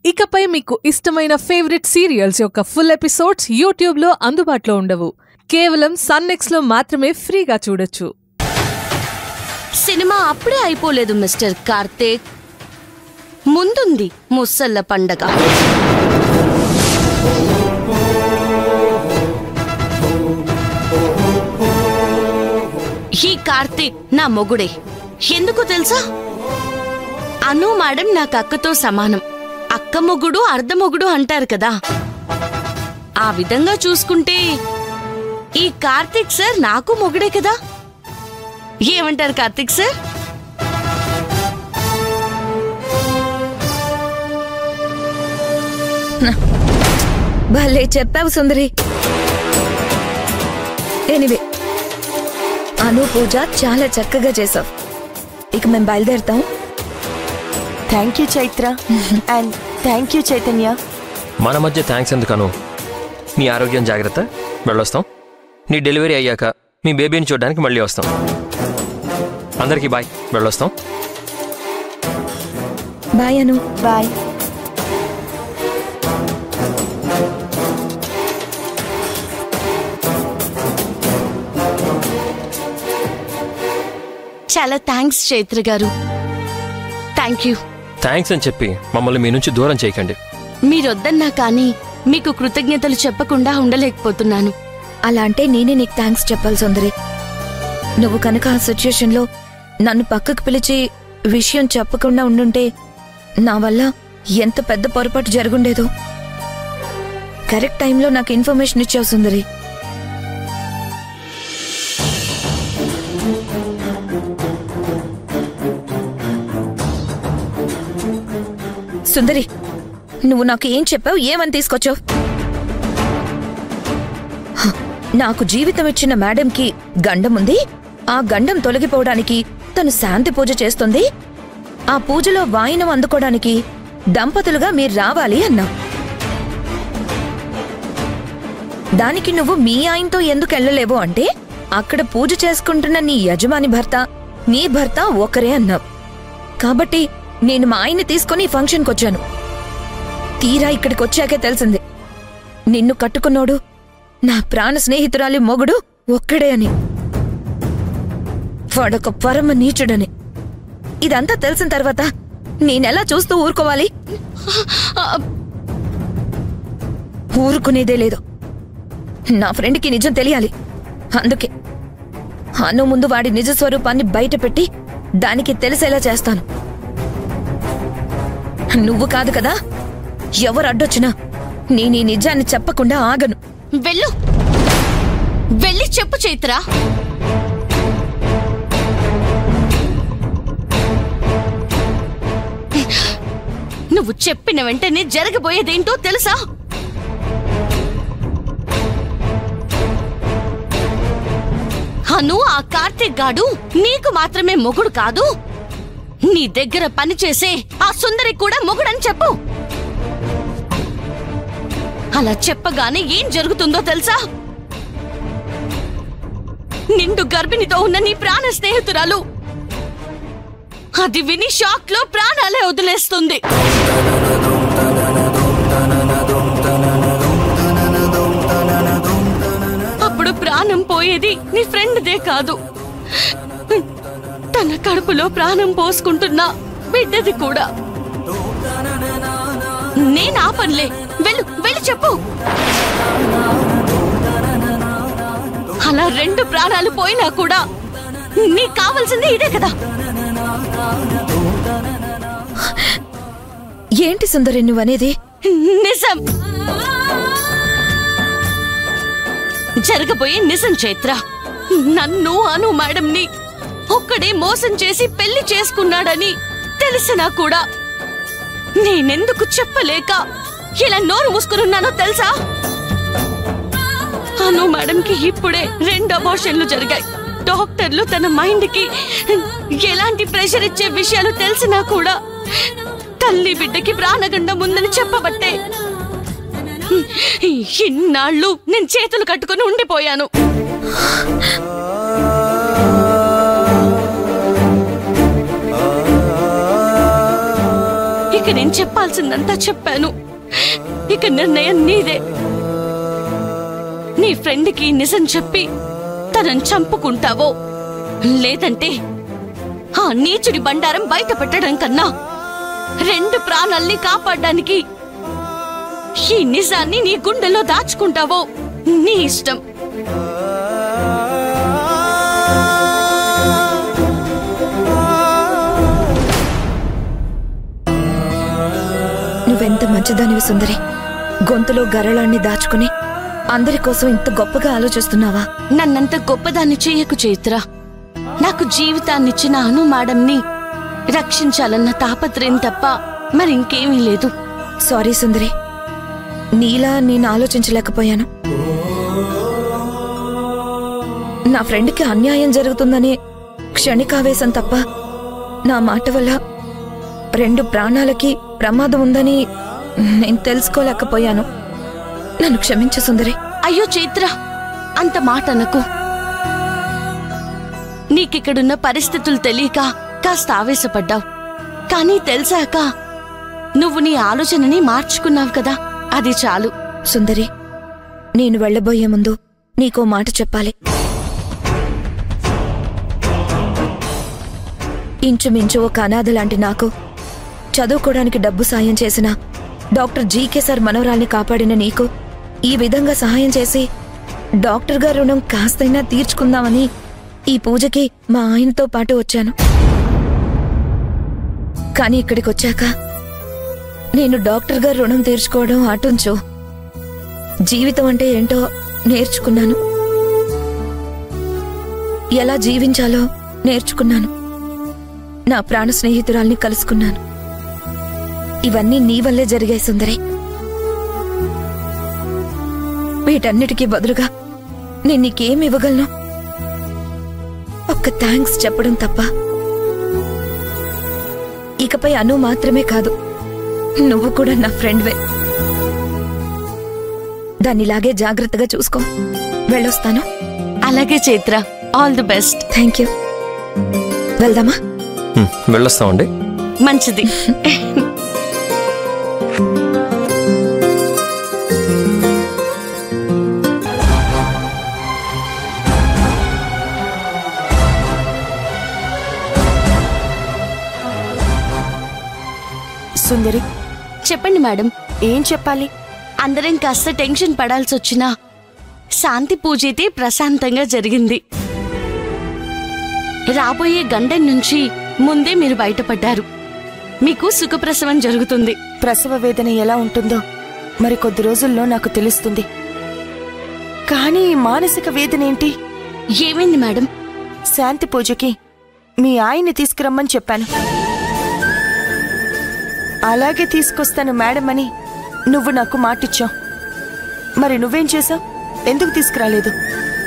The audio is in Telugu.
ఇకపై మీకు ఇష్టమైన ఫేవరెట్ సీరియల్స్ యొక్క ఫుల్ ఎపిసోడ్స్ యూట్యూబ్లో అందుబాటులో ఉండవు. కేవలం సన్నెక్స్లో మాత్రమే ఫ్రీగా చూడొచ్చు. సినిమా అప్పుడే అయిపోలేదు మిస్టర్ కార్తీక్. ముందుంది ముసళ్ళ పండగ. ఈ కార్తీక్ నా మొగుడే. ఎందుకు తెలుసా? అను మేడం నాకు అక్కతో సమానం. అక్క మొగుడు అర్ధ మొగుడు అంటారు కదా. ఆ విధంగా చూసుకుంటే ఈ కార్తీక్ సార్ నాకు మొగుడే కదా. ఏమంటారు కార్తీక్ సార్? భలే చెప్పావు సుందరి. ఎనివే, అను పూజ చాలా చక్కగా చేసావు. ఇక మేము బయలుదేరుతాం. Thank you Chaitra and thank you Chaitanya. మన మధ్య థ్యాంక్స్ ఎందుకను? నీ ఆరోగ్యం జాగ్రత్త. వెళ్ళొస్తాం. నీ డెలివరీ అయ్యాక మీ బేబీని చూడడానికి మళ్ళీ వస్తాం. అందరికీ బాయ్. వెళ్ళొస్తాం. బాయ్ అను. బాయ్. చాలా thanks Chaitra garu. Thank you. Thanks అని చెప్పి మమ్మల్ని మీ నుంచి దూరం చేయకండి. మీరొద్దన్నా కానీ మీకు కృతజ్ఞతలు చెప్పకుండా ఉండలేకపోతున్నాను. అలా అంటే నేనే నీకు థ్యాంక్స్ చెప్పాలి సుందరి. నువ్వు కనుక ఆ సిచ్యుయేషన్లో నన్ను పక్కకు పిలిచి విషయం చెప్పకుండా ఉండుంటే నా వల్ల ఎంత పెద్ద పొరపాటు జరుగుండేదో. కరెక్ట్ టైంలో నాకు ఇన్ఫర్మేషన్ ఇచ్చావు సుందరి. సుందరి, నువ్వు నాకు ఏం చెప్పావు? ఏమని తీసుకొచ్చావు? నాకు జీవితం ఇచ్చిన మేడంకి గండముంది. ఆ గండం తొలగిపోవడానికి తను శాంతి పూజ చేస్తుంది. ఆ పూజలో వాయినం అందుకోవడానికి దంపతులుగా మీరు రావాలి అన్నావు. దానికి నువ్వు మీ ఆయనతో ఎందుకు వెళ్ళలేవు అంటే అక్కడ పూజ చేసుకుంటున్న నీ యజమాని భర్త నీ భర్త ఒకరే అన్నావు. కాబట్టి నేను మా ఆయన్ని తీసుకుని ఫంక్షన్కొచ్చాను. తీరా ఇక్కడికి వచ్చాకే తెలిసింది నిన్ను కట్టుకున్నోడు నా ప్రాణ స్నేహితురాలి మొగుడు ఒక్కడే అని. వాడొక పరమ నీచుడని. ఇదంతా తెలిసిన తర్వాత నేనెలా చూస్తూ ఊరుకోవాలి? ఊరుకునేదే లేదు. నా ఫ్రెండ్కి నిజం తెలియాలి. అందుకే అను ముందు వాడి నిజ స్వరూపాన్ని బయటపెట్టి దానికి తెలిసేలా చేస్తాను. నువ్వు కాదు కదా, ఎవరు అడ్డొచ్చినా నేను ఈ నిజాన్ని చెప్పకుండా ఆగను. వెళ్ళు, వెళ్ళి చెప్పు చైత్ర. నువ్వు చెప్పిన వెంటనే జరగబోయేదేంటో తెలుసా? అను ఆ కార్తీక్ గాడు నీకు మాత్రమే మొగుడు కాదు, నీ దగ్గర పనిచేసే ఆ సుందరి కూడా మొగుడని చెప్పు. అలా చెప్పగానే ఏం జరుగుతుందో తెలుసా? నిండు గర్భిణితో ఉన్న నీ ప్రాణ స్నేహితురాలు అది విని షాక్ లో ప్రాణాలే వదిలేస్తుంది. అప్పుడు ప్రాణం పోయేది నీ ఫ్రెండ్దే కాదు, తన కడుపులో ప్రాణం పోసుకుంటున్నా బిడ్డది కూడా. నేను ఆపన్లే. వెళ్ళు, వెళ్ళి చెప్పు. అలా 2 ప్రాణాలు పోయినా కూడా నీకు కావాల్సింది ఇదే కదా. ఏంటి సుందరి నువ్వనేది? నిజం, జరగబోయే నిజం చైత్ర. నన్ను అను మేడంని ఒక్కడే మోసం చేసి పెళ్లి చేసుకున్నాడని తెలిసినా కూడా నేనెందుకు చెప్పలేక ఇలా నోరు మూసుకున్నానో తెలుసా? అను మేడంకి ఇప్పుడే 2 అబార్షన్లు జరిగాయి. డాక్టర్లు తన మైండ్ కి ఎలాంటి ప్రెషర్ ఇచ్చే విషయాలు తెలిసినా కూడా తల్లి బిడ్డకి ప్రాణగండం ఉందని చెప్పబట్టే ఇన్నాళ్ళు నేను చేతులు కట్టుకుని ఉండిపోయాను. ఇక నేను నేను చెప్పాల్సిందంతా చెప్పాను. ఇక నిర్ణయం నీదే. నీ ఫ్రెండ్కి నిజం చెప్పి తనని చంపుకుంటావో లేదంటే ఆ నీచుడి బండారం బయట పెట్టడం కన్నా 2 ప్రాణాల్ని కాపాడడానికి ఈ నిజాన్ని నీ గుండెలో దాచుకుంటావో నీ ఇష్టం. నువ్వెంత మంచిదానివి సుందరి. గొంతులో గరళాన్ని దాచుకుని అందరి కోసం ఇంత గొప్పగా ఆలోచిస్తున్నావా? నన్నంత గొప్పదాన్ని చెయ్యకు చైత్ర. నాకు జీవితాన్నిచ్చిన అను మేడంని రక్షించాలన్న తాపత్రయం తప్ప మరింకేమీ లేదు. సారీ సుందరి, నీలా నేను ఆలోచించలేకపోయాను. నా ఫ్రెండ్కి అన్యాయం జరుగుతుందనే క్షణికావేశం తప్ప నా మాట వల్ల 2 ప్రాణాలకి ప్రమాదం ఉందని నేను తెలుసుకోలేకపోయాను. నన్ను క్షమించు సుందరి. అయ్యో చైత్ర, అంత మాట అనకు. నీకిక్కడున్న పరిస్థితులు తెలియక కాస్త ఆవేశపడ్డావు. కానీ తెలిసాక నువ్వు నీ ఆలోచనని మార్చుకున్నావు కదా, అది చాలు. సుందరి, నేను వెళ్లబోయే ముందు నీకో మాట చెప్పాలి. ఇంచుమించు ఒక అనాథ లాంటి నాకు చదువుకోవడానికి డబ్బు సాయం చేసిన డాక్టర్ జీకే సార్ మనవరాల్ని కాపాడిన నీకు ఈ విధంగా సహాయం చేసి డాక్టర్ గారి రుణం కాస్తైనా తీర్చుకుందామని ఈ పూజకి మా ఆయనతో పాటు వచ్చాను. కానీ ఇక్కడికొచ్చాక నేను డాక్టర్ గారి రుణం తీర్చుకోవడం అటుంచు, జీవితం అంటే ఏంటో నేర్చుకున్నాను. ఎలా జీవించాలో నేర్చుకున్నాను. నా ప్రాణ స్నేహితురాల్ని కలుసుకున్నాను. ఇవన్నీ నీ వల్లే జరిగాయి సుందరి. వీటన్నిటికీ బదులుగా నేను నీకేం ఇవ్వగలను? ఒక్క థ్యాంక్స్ చెప్పడం తప్ప. ఇకపై అను మాత్రమే కాదు, నువ్వు కూడా నా ఫ్రెండ్వే. దాన్నిలాగే జాగ్రత్తగా చూసుకో. వెళ్ళొస్తాను. అలాగే Chaitra, all the best. Thank you. వెళ్దామా? వెళ్ళొస్తామండి. మంచిది. సుందరి, చెప్పండి మేడం. ఏం చెప్పాలి? అందరం కాస్త టెన్షన్ పడాల్సి వచ్చినా శాంతి పూజ అయితే ప్రశాంతంగా జరిగింది. రాబోయే గండం నుంచి ముందే మీరు బయటపడ్డారు. మీకు సుఖప్రసవం జరుగుతుంది. ప్రసవ వేదన ఎలా ఉంటుందో మరి కొద్ది రోజుల్లో నాకు తెలుస్తుంది. కానీ ఈ మానసిక వేదన ఏంటి? ఏమైంది మేడం? శాంతి పూజకి మీ ఆయన్ని తీసుకురమ్మని చెప్పాను. అలాగే తీసుకొస్తాను మేడం అని నువ్వు నాకు మాటిచ్చావు. మరి నువ్వేం చేశావు? ఎందుకు తీసుకురాలేదు?